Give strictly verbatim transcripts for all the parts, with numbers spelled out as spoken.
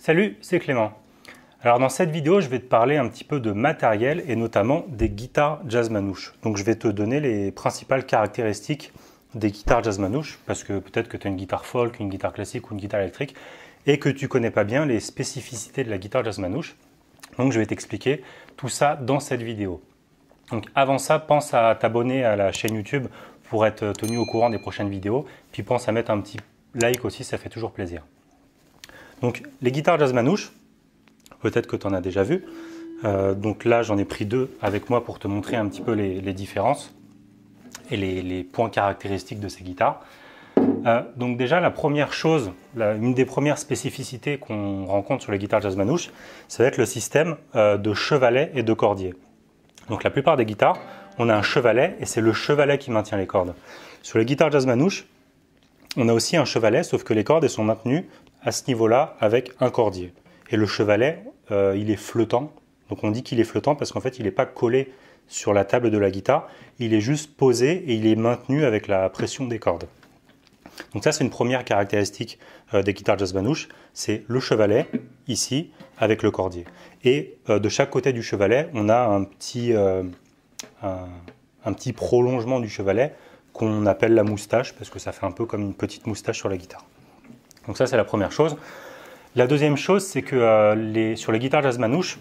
Salut, c'est Clément. Alors dans cette vidéo, je vais te parler un petit peu de matériel et notamment des guitares jazz manouche. Donc je vais te donner les principales caractéristiques des guitares jazz manouche parce que peut-être que tu as une guitare folk, une guitare classique ou une guitare électrique et que tu ne connais pas bien les spécificités de la guitare jazz manouche. Donc je vais t'expliquer tout ça dans cette vidéo. Donc avant ça, pense à t'abonner à la chaîne YouTube pour être tenu au courant des prochaines vidéos. Puis pense à mettre un petit like aussi, ça fait toujours plaisir. Donc les guitares jazz manouche, peut-être que tu en as déjà vu. Euh, donc là, j'en ai pris deux avec moi pour te montrer un petit peu les, les différences et les, les points caractéristiques de ces guitares. Euh, donc déjà, la première chose, la, une des premières spécificités qu'on rencontre sur les guitares jazz manouche, ça va être le système euh, de chevalet et de cordier. Donc la plupart des guitares, on a un chevalet et c'est le chevalet qui maintient les cordes. Sur les guitares jazz manouche, on a aussi un chevalet, sauf que les cordes elles sont maintenues à ce niveau-là avec un cordier. Et le chevalet, euh, il est flottant. Donc on dit qu'il est flottant parce qu'en fait, il n'est pas collé sur la table de la guitare. Il est juste posé et il est maintenu avec la pression des cordes. Donc ça, c'est une première caractéristique euh, des guitares jazz manouche. C'est le chevalet, ici, avec le cordier. Et euh, de chaque côté du chevalet, on a un petit, euh, un, un petit prolongement du chevalet qu'on appelle la moustache parce que ça fait un peu comme une petite moustache sur la guitare. Donc ça, c'est la première chose. La deuxième chose, c'est que euh, les, sur les guitares jazz manouche,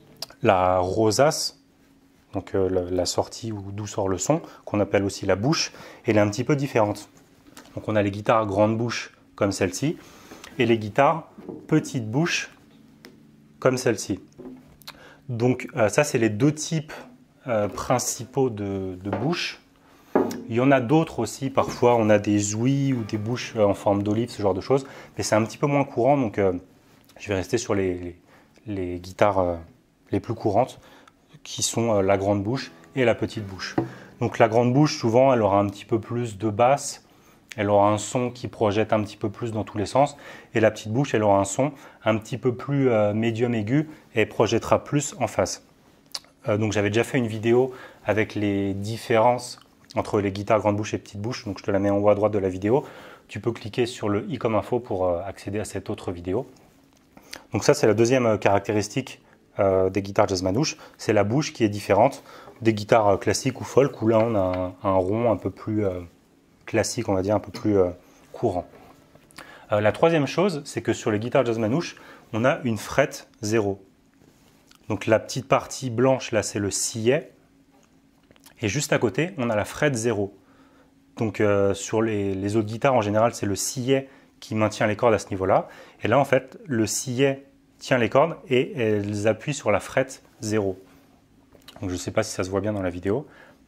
la rosace, donc euh, la, la sortie d'où sort le son, qu'on appelle aussi la bouche, elle est un petit peu différente. Donc on a les guitares grande bouche comme celle-ci, et les guitares petite bouche comme celle-ci. Donc euh, ça, c'est les deux types euh, principaux de, de bouche. Il y en a d'autres aussi, parfois on a des ouïes ou des bouches en forme d'olive, ce genre de choses, mais c'est un petit peu moins courant, donc euh, je vais rester sur les, les, les guitares euh, les plus courantes, qui sont euh, la grande bouche et la petite bouche. Donc la grande bouche, souvent, elle aura un petit peu plus de basse, elle aura un son qui projette un petit peu plus dans tous les sens, et la petite bouche, elle aura un son un petit peu plus euh, médium aigu, et projettera plus en face. Euh, donc j'avais déjà fait une vidéo avec les différences entre les guitares grande bouche et petite bouche, donc je te la mets en haut à droite de la vidéo. Tu peux cliquer sur le i comme info pour euh, accéder à cette autre vidéo. Donc ça, c'est la deuxième caractéristique euh, des guitares jazz manouche, c'est la bouche qui est différente des guitares euh, classiques ou folk, où là on a un, un rond un peu plus euh, classique, on va dire, un peu plus euh, courant. Euh, la troisième chose, c'est que sur les guitares jazz manouche, on a une frette zéro. Donc la petite partie blanche, là, c'est le sillet. Et juste à côté, on a la frette zéro. Donc euh, sur les, les autres guitares, en général, c'est le sillet qui maintient les cordes à ce niveau-là. Et là, en fait, le sillet tient les cordes et elles appuient sur la frette zéro. Donc je ne sais pas si ça se voit bien dans la vidéo.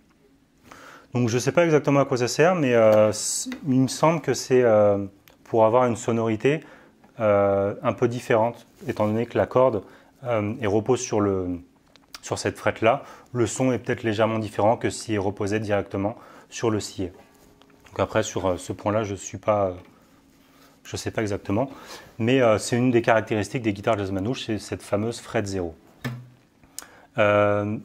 Donc je ne sais pas exactement à quoi ça sert, mais euh, il me semble que c'est euh, pour avoir une sonorité euh, un peu différente, étant donné que la corde euh, elle repose sur le... sur cette frette-là, le son est peut-être légèrement différent que s'il reposait directement sur le sillet. Donc après, sur ce point-là, je suis pas, je ne sais pas exactement, mais euh, c'est une des caractéristiques des guitares jazz manouche, c'est cette fameuse frette zéro. Euh,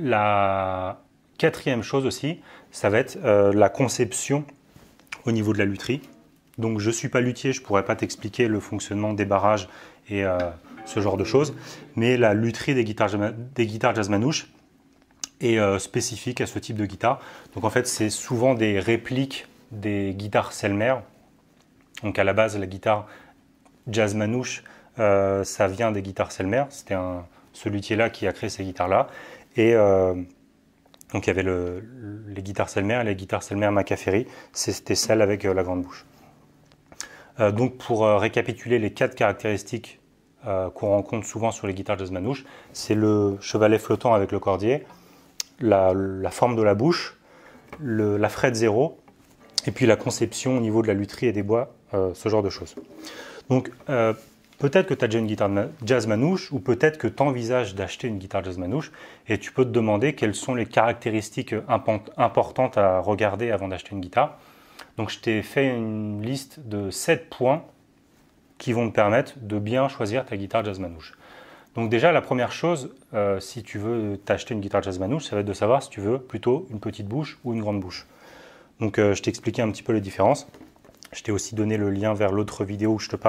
la quatrième chose aussi, ça va être euh, la conception au niveau de la lutherie. Donc je ne suis pas luthier, je ne pourrais pas t'expliquer le fonctionnement des barrages et euh, ce genre de choses, mais la lutherie des guitares, des guitares jazz manouche est euh, spécifique à ce type de guitare. Donc en fait, c'est souvent des répliques des guitares Selmer. Donc à la base, la guitare jazz manouche, euh, ça vient des guitares Selmer. C'était ce luthier-là qui a créé ces guitares-là. Et euh, donc il y avait le, les guitares Selmer et les guitares Selmer Macaferri. C'était celle avec euh, la grande bouche. Euh, donc pour euh, récapituler les quatre caractéristiques Euh, qu'on rencontre souvent sur les guitares jazz manouche, c'est le chevalet flottant avec le cordier, la, la forme de la bouche, le, la frette zéro, et puis la conception au niveau de la lutherie et des bois, euh, ce genre de choses. Donc euh, peut-être que tu as déjà une guitare jazz manouche, ou peut-être que tu envisages d'acheter une guitare jazz manouche, et tu peux te demander quelles sont les caractéristiques importantes à regarder avant d'acheter une guitare. Donc je t'ai fait une liste de sept points qui vont te permettre de bien choisir ta guitare jazz manouche. Donc déjà, la première chose, euh, si tu veux t'acheter une guitare jazz manouche, ça va être de savoir si tu veux plutôt une petite bouche ou une grande bouche. Donc euh, je t'ai expliqué un petit peu les différences. Je t'ai aussi donné le lien vers l'autre vidéo où je te parle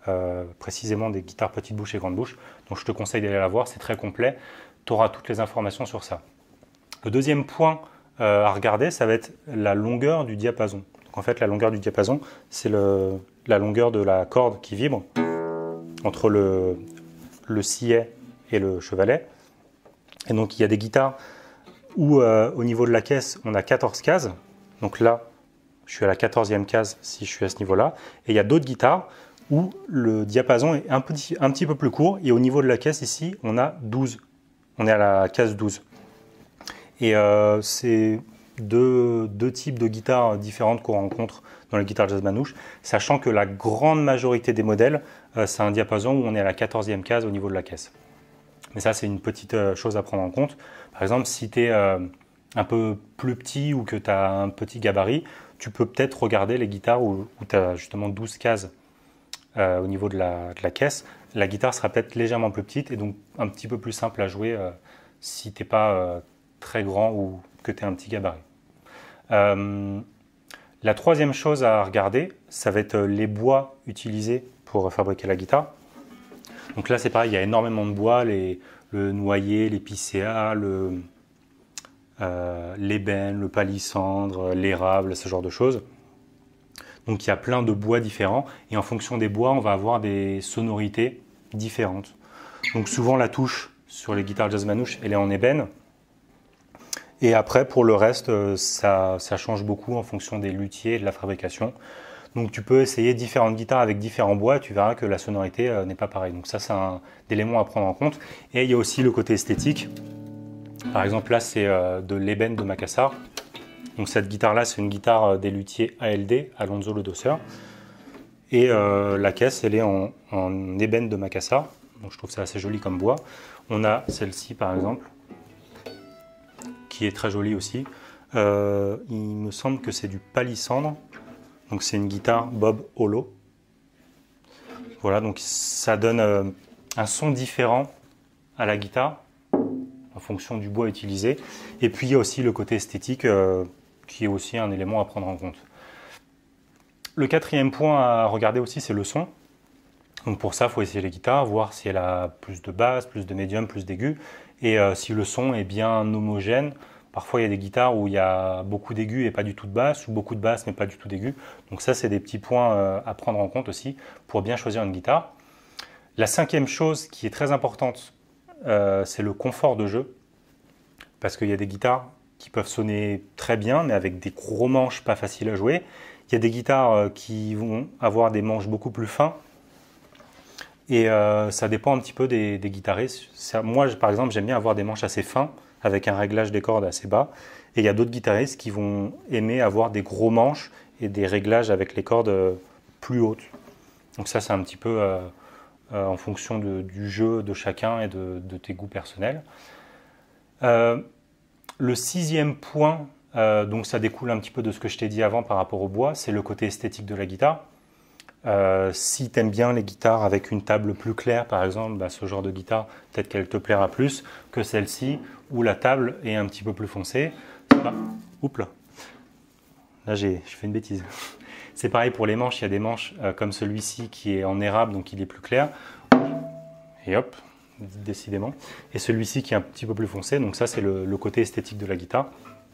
euh, précisément des guitares petite bouche et grande bouche. Donc je te conseille d'aller la voir, c'est très complet. Tu auras toutes les informations sur ça. Le deuxième point euh, à regarder, ça va être la longueur du diapason. Donc en fait, la longueur du diapason, c'est la longueur de la corde qui vibre entre le, le sillet et le chevalet. Et donc il y a des guitares où euh, au niveau de la caisse, on a quatorze cases. Donc là, je suis à la quatorzième case si je suis à ce niveau-là. Et il y a d'autres guitares où le diapason est un petit, un petit peu plus court. Et au niveau de la caisse ici, on a douze. On est à la case douze. Et euh, c'est deux, deux types de guitares différentes qu'on rencontre dans les guitares jazz manouche, sachant que la grande majorité des modèles, euh, c'est un diapason où on est à la quatorzième case au niveau de la caisse. Mais ça, c'est une petite euh, chose à prendre en compte. Par exemple, si tu es euh, un peu plus petit ou que tu as un petit gabarit, tu peux peut-être regarder les guitares où, où tu as justement douze cases euh, au niveau de la, de la caisse. La guitare sera peut-être légèrement plus petite et donc un petit peu plus simple à jouer euh, si tu n'es pas euh, très grand ou que tu es un petit gabarit. Euh, la troisième chose à regarder, ça va être les bois utilisés pour fabriquer la guitare. Donc là, c'est pareil, il y a énormément de bois, les, le noyer, l'épicéa, le, euh, l'ébène, le palissandre, l'érable, ce genre de choses. Donc il y a plein de bois différents et en fonction des bois, on va avoir des sonorités différentes. Donc souvent la touche sur les guitares jazz manouche, elle est en ébène. Et après, pour le reste, ça, ça change beaucoup en fonction des luthiers et de la fabrication. Donc tu peux essayer différentes guitares avec différents bois, tu verras que la sonorité euh, n'est pas pareille. Donc ça, c'est un élément à prendre en compte. Et il y a aussi le côté esthétique. Par exemple, là, c'est euh, de l'ébène de Macassar. Donc cette guitare-là, c'est une guitare des luthiers A L D, Alonso Le Dosseur. Et euh, la caisse, elle est en, en ébène de Macassar. Donc je trouve ça assez joli comme bois. On a celle-ci, par exemple, qui est très jolie aussi. Euh, il me semble que c'est du palissandre. Donc c'est une guitare Bob Holo. Voilà, donc ça donne euh, un son différent à la guitare en fonction du bois utilisé. Et puis il y a aussi le côté esthétique euh, qui est aussi un élément à prendre en compte. Le quatrième point à regarder aussi, c'est le son. Donc pour ça, il faut essayer les guitares, voir si elle a plus de basse, plus de médium, plus d'aigus. Et euh, si le son est bien homogène. Parfois, il y a des guitares où il y a beaucoup d'aigus et pas du tout de basse, ou beaucoup de basse mais pas du tout d'aigus. Donc ça, c'est des petits points euh, à prendre en compte aussi pour bien choisir une guitare. La cinquième chose qui est très importante, euh, c'est le confort de jeu. Parce qu'il y a des guitares qui peuvent sonner très bien, mais avec des gros manches pas faciles à jouer. Il y a des guitares euh, qui vont avoir des manches beaucoup plus fins. Et euh, ça dépend un petit peu des, des guitaristes. Ça, moi, par exemple, j'aime bien avoir des manches assez fins, avec un réglage des cordes assez bas. Et il y a d'autres guitaristes qui vont aimer avoir des gros manches et des réglages avec les cordes plus hautes. Donc ça, c'est un petit peu euh, euh, en fonction de, du jeu de chacun et de, de tes goûts personnels. Euh, le sixième point, euh, donc ça découle un petit peu de ce que je t'ai dit avant par rapport au bois, c'est le côté esthétique de la guitare. Euh, si tu aimes bien les guitares avec une table plus claire, par exemple, bah, ce genre de guitare, peut-être qu'elle te plaira plus que celle-ci, où la table est un petit peu plus foncée. Ah, oups là, là j'ai fait une bêtise. C'est pareil pour les manches, il y a des manches euh, comme celui-ci qui est en érable, donc il est plus clair. Et hop, décidément. Et celui-ci qui est un petit peu plus foncé, donc ça c'est le, le côté esthétique de la guitare.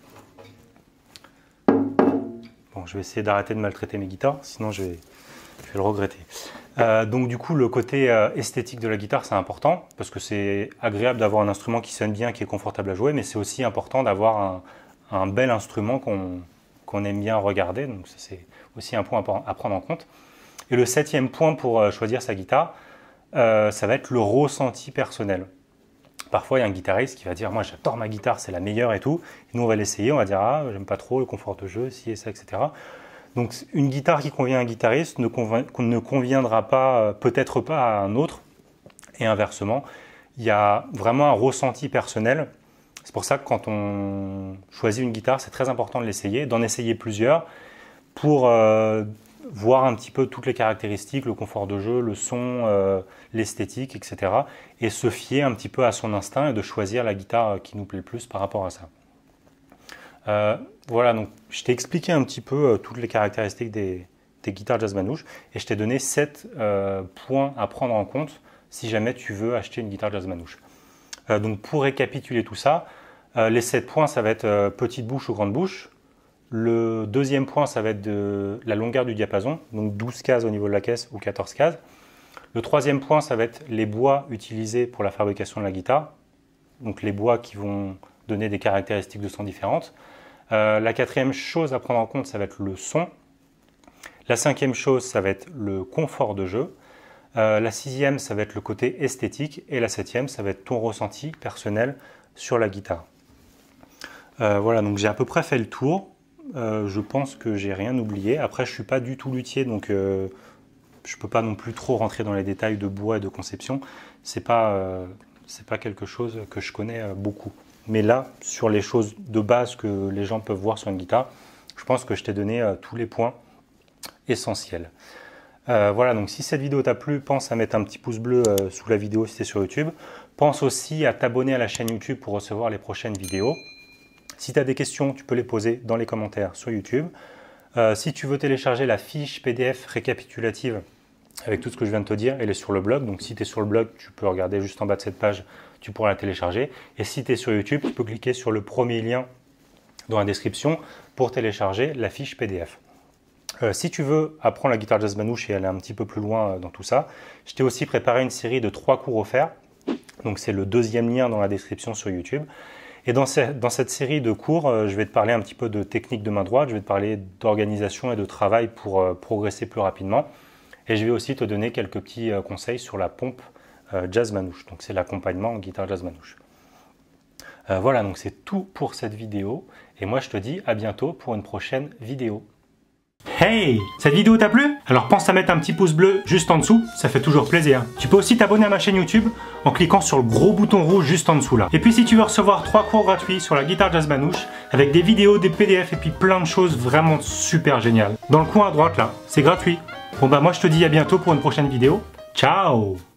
Bon, je vais essayer d'arrêter de maltraiter mes guitares, sinon je vais... Je vais le regretter. Euh, donc du coup, le côté euh, esthétique de la guitare, c'est important parce que c'est agréable d'avoir un instrument qui sonne bien, qui est confortable à jouer, mais c'est aussi important d'avoir un, un bel instrument qu'on qu'on aime bien regarder. Donc c'est aussi un point à prendre en compte. Et le septième point pour euh, choisir sa guitare, euh, ça va être le ressenti personnel. Parfois, il y a un guitariste qui va dire « Moi, j'adore ma guitare, c'est la meilleure et tout. » Et nous, on va l'essayer, on va dire « Ah, j'aime pas trop le confort de jeu, ci et ça, et cetera » Donc une guitare qui convient à un guitariste ne, convient, ne conviendra pas, peut-être pas à un autre, et inversement. Il y a vraiment un ressenti personnel. C'est pour ça que quand on choisit une guitare, c'est très important de l'essayer, d'en essayer plusieurs, pour euh, voir un petit peu toutes les caractéristiques, le confort de jeu, le son, euh, l'esthétique, et cetera. Et se fier un petit peu à son instinct et de choisir la guitare qui nous plaît le plus par rapport à ça. Euh, voilà, donc je t'ai expliqué un petit peu euh, toutes les caractéristiques des, tes guitares jazz manouche et je t'ai donné sept euh, points à prendre en compte si jamais tu veux acheter une guitare jazz manouche. Euh, donc pour récapituler tout ça, euh, les sept points, ça va être euh, petite bouche ou grande bouche. Le deuxième point, ça va être de la longueur du diapason, donc douze cases au niveau de la caisse ou quatorze cases. Le troisième point, ça va être les bois utilisés pour la fabrication de la guitare, donc les bois qui vont donner des caractéristiques de son différentes. Euh, la quatrième chose à prendre en compte, ça va être le son. La cinquième chose, ça va être le confort de jeu. Euh, la sixième, ça va être le côté esthétique. Et la septième, ça va être ton ressenti personnel sur la guitare. Euh, voilà, donc j'ai à peu près fait le tour. Euh, je pense que j'ai rien oublié. Après, je ne suis pas du tout luthier, donc euh, je ne peux pas non plus trop rentrer dans les détails de bois et de conception. Ce n'est pas, euh, c'est pas quelque chose que je connais euh, beaucoup. Mais là, sur les choses de base que les gens peuvent voir sur une guitare, je pense que je t'ai donné euh, tous les points essentiels. Euh, voilà, donc si cette vidéo t'a plu, pense à mettre un petit pouce bleu euh, sous la vidéo si c'est sur YouTube. Pense aussi à t'abonner à la chaîne YouTube pour recevoir les prochaines vidéos. Si tu as des questions, tu peux les poser dans les commentaires sur YouTube. Euh, si tu veux télécharger la fiche P D F récapitulative avec tout ce que je viens de te dire, elle est sur le blog. Donc si tu es sur le blog, tu peux regarder juste en bas de cette page, tu pourras la télécharger. Et si tu es sur YouTube, tu peux cliquer sur le premier lien dans la description pour télécharger la fiche P D F. Euh, si tu veux apprendre la guitare jazz manouche et aller un petit peu plus loin euh, dans tout ça, je t'ai aussi préparé une série de trois cours offerts. Donc c'est le deuxième lien dans la description sur YouTube. Et dans, ce, dans cette série de cours, euh, je vais te parler un petit peu de technique de main droite, je vais te parler d'organisation et de travail pour euh, progresser plus rapidement. Et je vais aussi te donner quelques petits euh, conseils sur la pompe euh, jazz manouche. Donc c'est l'accompagnement en guitare jazz manouche. Euh, voilà, donc c'est tout pour cette vidéo. Et moi je te dis à bientôt pour une prochaine vidéo. Hey! Cette vidéo t'a plu? Alors pense à mettre un petit pouce bleu juste en dessous, ça fait toujours plaisir. Tu peux aussi t'abonner à ma chaîne YouTube en cliquant sur le gros bouton rouge juste en dessous là. Et puis si tu veux recevoir trois cours gratuits sur la guitare jazz manouche, avec des vidéos, des P D F et puis plein de choses vraiment super géniales. Dans le coin à droite là, c'est gratuit. Bon bah moi je te dis à bientôt pour une prochaine vidéo. Ciao!